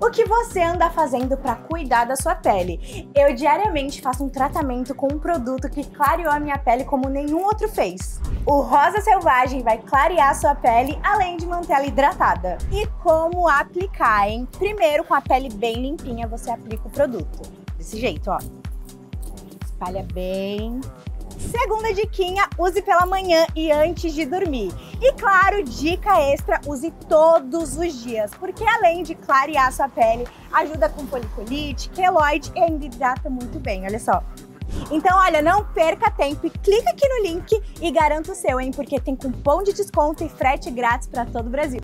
O que você anda fazendo para cuidar da sua pele? Eu diariamente faço um tratamento com um produto que clareou a minha pele como nenhum outro fez. O Rosa Selvagem vai clarear a sua pele, além de mantê-la hidratada. E como aplicar, hein? Primeiro, com a pele bem limpinha, você aplica o produto. Desse jeito, ó. Espalha bem. Segunda diquinha, use pela manhã e antes de dormir. E claro, dica extra, use todos os dias, porque além de clarear sua pele, ajuda com foliculite, queloide e ainda hidrata muito bem, olha só. Então, olha, não perca tempo e clica aqui no link e garanta o seu, hein? Porque tem cupom de desconto e frete grátis para todo o Brasil.